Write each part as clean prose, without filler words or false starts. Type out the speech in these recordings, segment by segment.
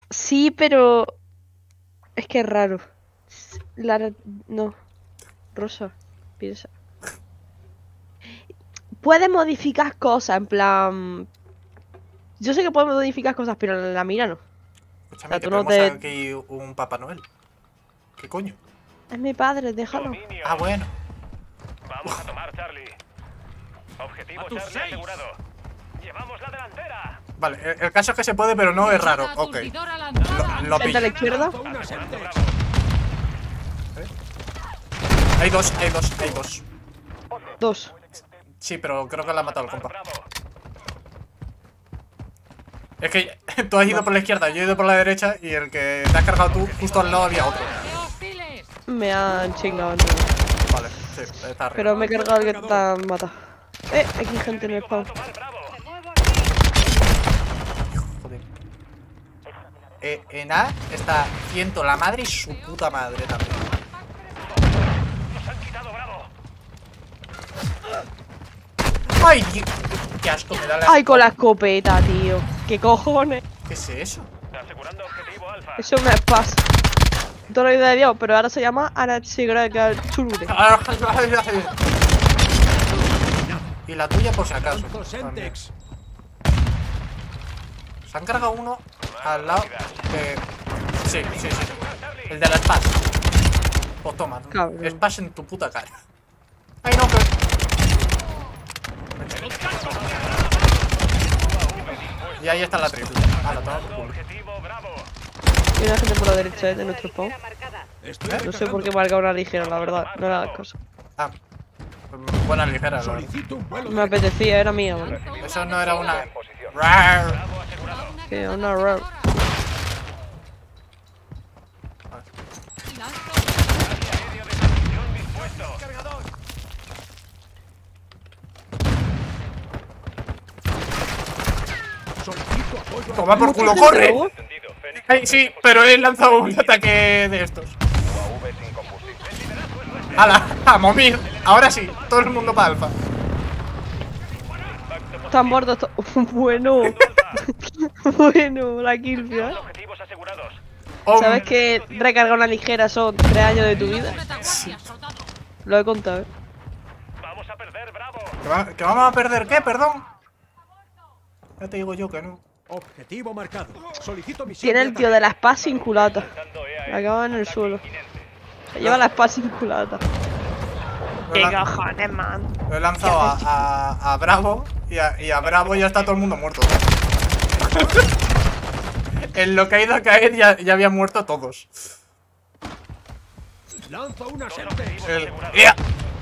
Sí, pero es que es raro. No, rosa, piensa. Puedes modificar cosas, en plan. Yo sé que puedes modificar cosas, pero en la mira no. O Escúchame, sea, que tú no tenemos te. aquí un Papá Noel. ¿Qué coño? Es mi padre, déjalo. Dominio. Ah, bueno. Vamos a tomar Charlie. Objetivo Charlie asegurado. Llevamos la delantera. Vale, el caso es que se puede, pero no es raro. Ok. Lo Gente a la pillo. izquierda. Asegurando Bravo. Hay dos, hay dos, hay dos. Dos. Sí, pero creo que la ha matado el compa. Bravo. Es que tú has ido por la izquierda, yo he ido por la derecha y el que te has cargado tú, justo al lado había otro. Me han chingado. Vale, sí, está arriba. Pero me he cargado al que te ha matado. Aquí hay gente en el spawn. Tomar Bravo. Joder. En A está ciento la madre y su puta madre también. Nos han quitado Bravo. ¡Ay, Dios! ¡Qué asco me da la... Ay, con la escopeta, tío. ¿Qué cojones? ¿Qué es eso? Asegurando objetivo Alfa. Eso me pasa. Toda la vida de Dios, pero ahora se llama Arachigrega Churure. Y la tuya por si acaso. También. Se han cargado uno al lado de... Sí, sí, sí. El de la Spash. Pues toma, Cabrón. Spash en tu puta cara. Ay, no, que... Y ahí está la triple. Ah, la toma por culo. Objetivo Bravo. Hay una gente por la derecha de nuestro spawn. No sé por qué marca una ligera, la verdad. No era la cosa. Ah, buena ligera, la verdad. Me apetecía, era mía, ¿vale? Eso no era una... Rar. Bravo asegurado. Que una rare. Medio de posición dispuesto. Toma por culo, corre. Entendido. Fénix. Ay, sí, pero he lanzado un ataque de estos. UAV sin combustible. El liderazgo es nuestro. ¡Hala! ¡A momir! Ahora sí, todo el mundo para alfa. Están muertos. Bueno. Bueno, la kill, ¿eh? Objetivos asegurados. ¿Sabes que recargar una ligera son 3 años de tu vida? Lo he contado, ¿eh? Vamos a perder Bravo. ¿Que vamos a perder qué? Perdón. Ya te digo yo que no. Objetivo marcado. Solicito misión. Tiene el tío de la espada sin culata. Dando La acaba en el suelo. inminente. Se lleva la espada sin culata. Lo ¿Qué he lan- cojones, man? lo he lanzado a Bravo y a Bravo ya está todo el mundo muerto. En lo que ha ido a caer ya habían muerto todos. Lanza una sente. ¡Ea!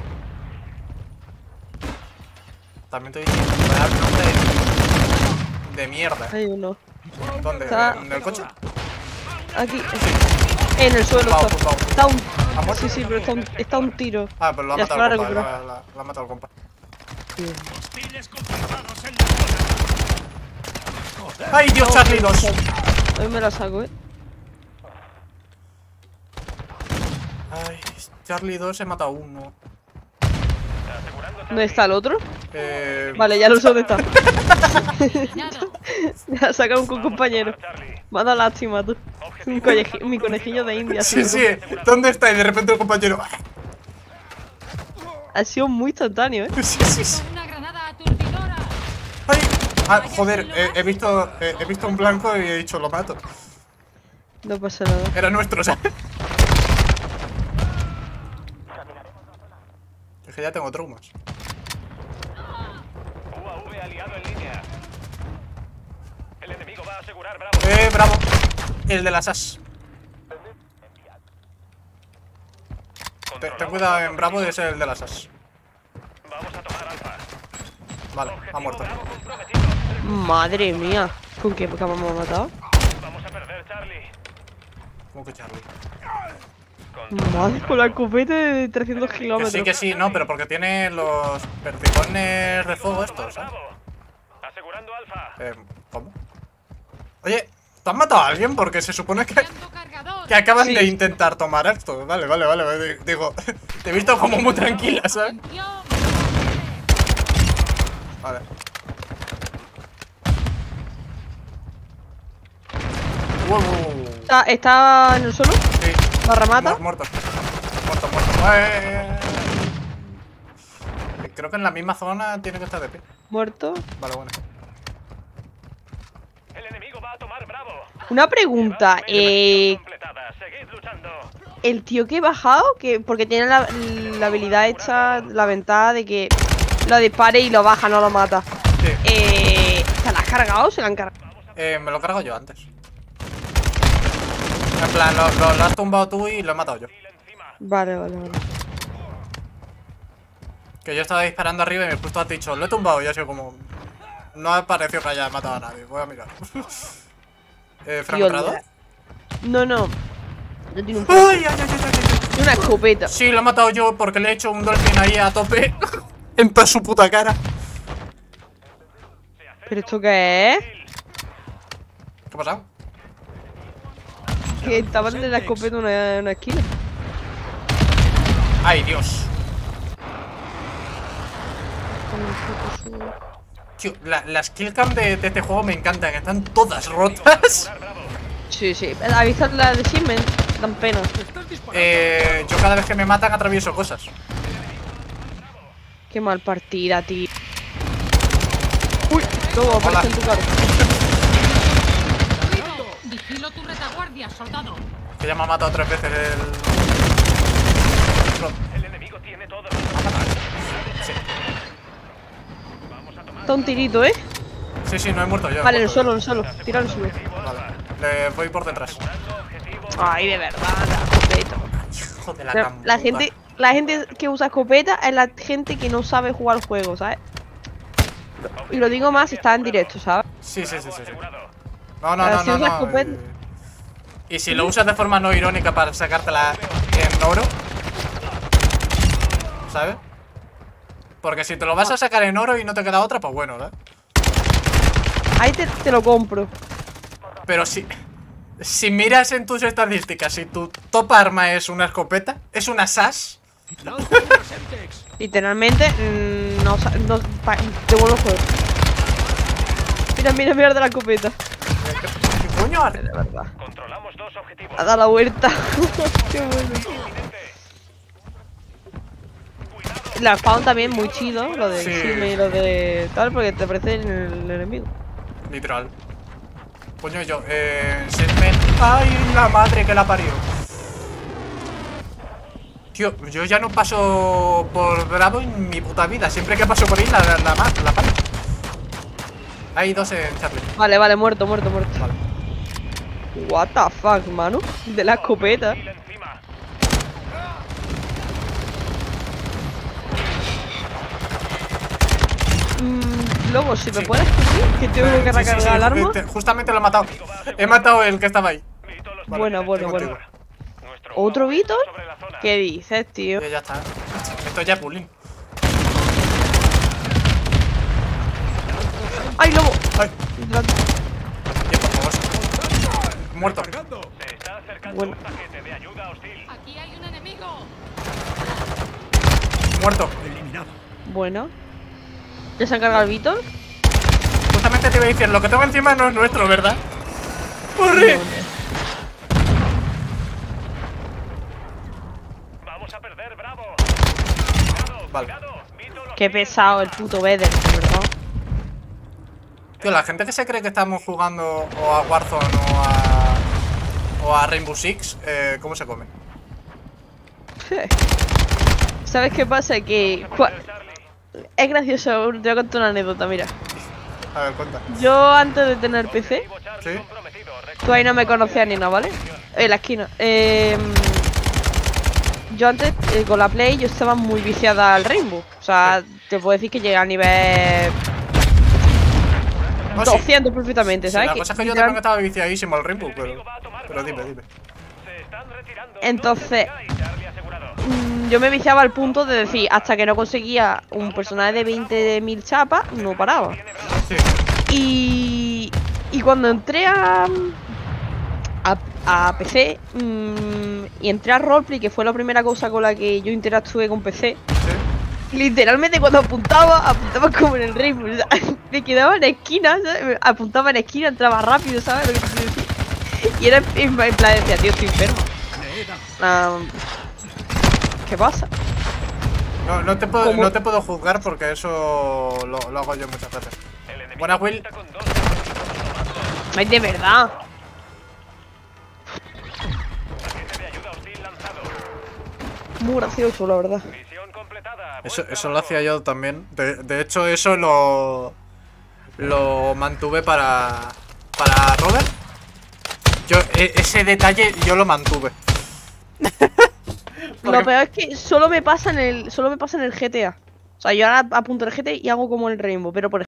También te he dicho que me da un nombre de mierda. Hay uno. ¿Dónde? Está- ¿En el coche? Aquí. En el suelo Tumbao, está. tumbao. Está un. ¿Ha muerto? Sí, sí, pero está un tiro. Ah, pues lo ha Ya matado se el lo ha compa. recuperado. Lo ha matado el compa. ¡Ay, Dios, Charlie 2! Hoy me la saco, ¿eh? Ay, Charlie 2 he matado uno. ¿Dónde está el otro? Vale. Vale, ya lo sé dónde está. Ya saca un compañero. Charlie. Me ha dado lástima, tú. Mi conejillo de India. Sí, tío. sí. ¿Dónde está? Y de repente el compañero. Ha sido muy instantáneo, ¿eh? Sí, sí, sí. Una granada aturdidora. ¡Ay! Ah, joder, he visto un blanco y he dicho lo mato. No pasa nada. Era nuestro, ¿sabes? Es que ya tengo traumas. UAV aliado en línea. El enemigo va a asegurar Bravo. Bravo. El de las as. Ten cuidado en Bravo de ser el de las as. Vamos a tomar Alfa. Vale, ha muerto. Bravo comprometido. Madre mía. ¿Con qué me ha matado? Vamos a perder Charlie. ¿Cómo que Charlie? Madre, con la escopeta de 300 kilómetros. Que sí, no, pero porque tiene los perdigones de fuego estos, ¿sabes? Bravo. Asegurando Alfa. ¿Cómo? Oye, ¿tú has matado a alguien? Porque se supone Dando cargador. que acaban Sí. de intentar tomar esto. Vale. Digo, te he visto como muy tranquila, ¿sabes? Atención. Vale. ¿Está en el suelo? Sí. ¿Barra mata? Muerto. Creo que en la misma zona tiene que estar de pie. Muerto. Vale, bueno. El enemigo va a tomar Bravo. Una pregunta, Completada. Seguid luchando. el tío que he bajado, porque tiene la habilidad esta, la ventaja de que lo dispare y lo baja, no lo mata. Sí. ¿Se la has cargado o se la han cargado? Me lo cargo yo antes. En plan, lo has tumbado tú y lo he matado yo. Vale. Que yo estaba disparando arriba y me justo has dicho, lo he tumbado y yo he sido como... No me pareció que haya matado a nadie, voy a mirar. ¿Francotirador? No. No tiene un ¡Ay! Tiene una escopeta. Sí, lo he matado yo porque le he hecho un dolphin ahí a tope. En toda su puta cara. ¿Pero esto qué es? ¿Qué ha pasado? Que estaba en la escopeta una esquina. ¡Ay, Dios! Tío, las killcam de este juego me encantan. Están todas rotas. Sí. ¿Has visto la de Siemens? Dan pena. Yo cada vez que me matan atravieso cosas. Qué mal partida, tío. Uy, todo aparece en tu cara. Vigilo tu retaguardia, soldado. Que ya me ha matado 3 veces El enemigo tiene todo. Sí. Está un tirito, ¿eh? Sí, no he muerto yo. Vale, en el suelo. Tira en el suelo. Vale, le voy por detrás. Ay, de verdad, la escopeta. Hijo de la Pero camputa. la gente que usa escopeta es la gente que no sabe jugar el juego, ¿sabes? Y lo digo más si está en directo, ¿sabes? Sí. Pero No. si usas escopeta... Y si lo usas de forma no irónica para sacártela en oro, ¿sabes? Porque si te lo vas a sacar en oro y no te queda otra, pues bueno, ¿verdad? Ahí te lo compro. Pero si miras en tus estadísticas, si tu top arma es una escopeta, es una SAS. Literalmente, no te vuelvo a juego. Mira de la escopeta. ¿Qué coño? De verdad. Controlamos 2 objetivos. Ha dado la vuelta. Qué bueno. La spawn también muy chido, lo de Sí. Xime y lo de tal, porque te aparece en el enemigo. Literal. Coño, yo, Segment. ¡Ay, la madre que la parió! Tío, yo ya no paso por Bravo en mi puta vida. Siempre que paso por ahí la paro. Hay 2 en Charlie. Vale, muerto. Vale. What the fuck, mano. De la escopeta. Lobo, si me puedes decir que tengo que recargar el arma. Justamente lo he matado. He matado el que estaba ahí. Bueno. Contigo. ¿Otro Víctor? ¿Qué dices, tío? Ya está. Esto ya es bullying. ¡Ay, lobo! Ay. Bien, por favor. Muerto. Se está acercando Bueno. un paquete de ayuda hostil. Aquí hay un enemigo. Muerto. Bueno. ¿Ya se ha cargado el Víctor? Justamente te iba a decir, lo que tengo encima no es nuestro, ¿verdad? ¡Corre! Vamos a perder, Bravo. Vale. Qué pesado el puto Vader, ¿verdad? Tío, la gente que se cree que estamos jugando o a Warzone o a Rainbow Six, ¿cómo se come? ¿Sabes qué pasa? Que... Es gracioso, te voy a contar una anécdota, mira. A ver, cuenta. Yo antes de tener PC, ¿Sí? tú ahí no me conocías ni nada, ¿vale? En la esquina. Yo antes, con la Play, yo estaba muy viciada al Rainbow. O sea, te puedo decir que llegué a nivel... No, sí. 200 perfectamente, Sí, ¿sabes? la cosa es que yo literal- también estaba viciadísimo al Rainbow, pero dime. Se están retirando. Entonces, Charlie asegurado. yo me viciaba al punto de decir, hasta que no conseguía un personaje de 20.000 chapas, no paraba. Sí. Y cuando entré a PC y entré a Roleplay, que fue la primera cosa con la que yo interactué con PC, literalmente cuando apuntaba como en el Rainbow. O sea, me quedaba en esquina, ¿sabes? Apuntaba en esquina, entraba rápido, ¿sabes lo que te quiero decir? Y era en plan, decía, tío, estoy enfermo. ¿Qué pasa? No te puedo juzgar porque eso lo hago yo muchas veces. Buena, Will. Ay, de verdad. Muy gracioso, la verdad. Eso lo hacía yo también. De hecho, eso lo mantuve para Robert. Ese detalle yo lo mantuve. Lo peor es que solo me pasa en el GTA. O sea, yo ahora apunto el GTA y hago como el Rainbow, pero por